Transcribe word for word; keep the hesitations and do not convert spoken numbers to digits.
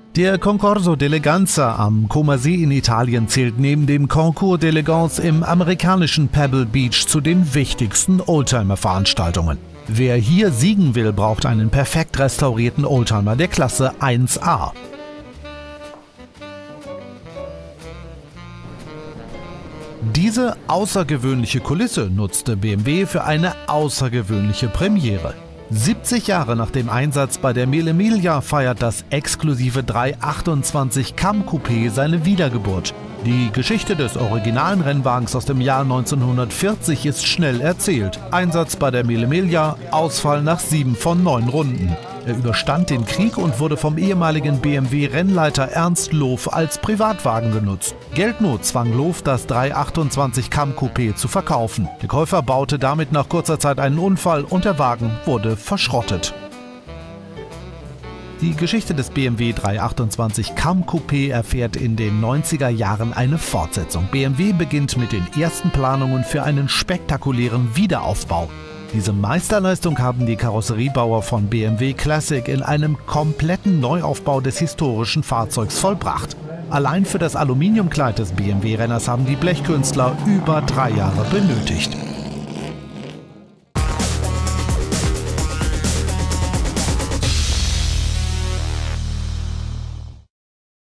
Der Concorso d'Eleganza am Comer-See in Italien zählt neben dem Concours d'Elegance im amerikanischen Pebble Beach zu den wichtigsten Oldtimer-Veranstaltungen. Wer hier siegen will, braucht einen perfekt restaurierten Oldtimer der Klasse eins A. Diese außergewöhnliche Kulisse nutzte B M W für eine außergewöhnliche Premiere. siebzig Jahre nach dem Einsatz bei der Mille Miglia feiert das exklusive dreihundertachtundzwanzig Cam Coupé seine Wiedergeburt. Die Geschichte des originalen Rennwagens aus dem Jahr neunzehnhundertvierzig ist schnell erzählt. Einsatz bei der Mille Miglia, Ausfall nach sieben von neun Runden. Er überstand den Krieg und wurde vom ehemaligen B M W-Rennleiter Ernst Lof als Privatwagen genutzt. Geldnot zwang Lof, das dreihundertachtundzwanzig Cam Coupé zu verkaufen. Der Käufer baute damit nach kurzer Zeit einen Unfall und der Wagen wurde verschrottet. Die Geschichte des B M W dreihundertachtundzwanzig Cam Coupé erfährt in den neunziger Jahren eine Fortsetzung. B M W beginnt mit den ersten Planungen für einen spektakulären Wiederaufbau. Diese Meisterleistung haben die Karosseriebauer von B M W Classic in einem kompletten Neuaufbau des historischen Fahrzeugs vollbracht. Allein für das Aluminiumkleid des B M W-Renners haben die Blechkünstler über drei Jahre benötigt.